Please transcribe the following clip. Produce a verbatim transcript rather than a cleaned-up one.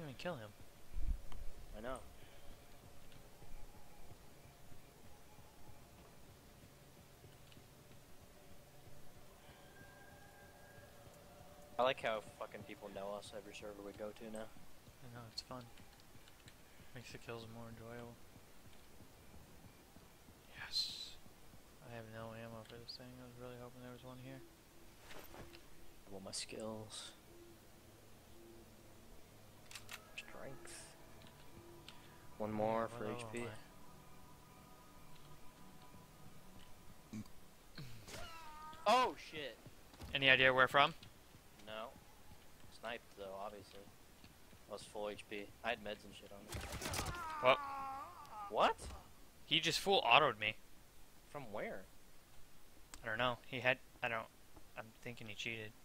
even kill him. I know. I like how fucking people know us every server we go to now. I know, it's fun. Makes the kills more enjoyable. Yes. I have no ammo for this thing. I was really hoping there was one here. Double my skills. Strength. One more Yeah, for what H level P. am Oh shit! I? Any idea where from? No. Sniped though, obviously. I was full H P. I had meds and shit on me. Well, What? he just full autoed me. From where? I don't know. He had. I don't. I'm thinking he cheated.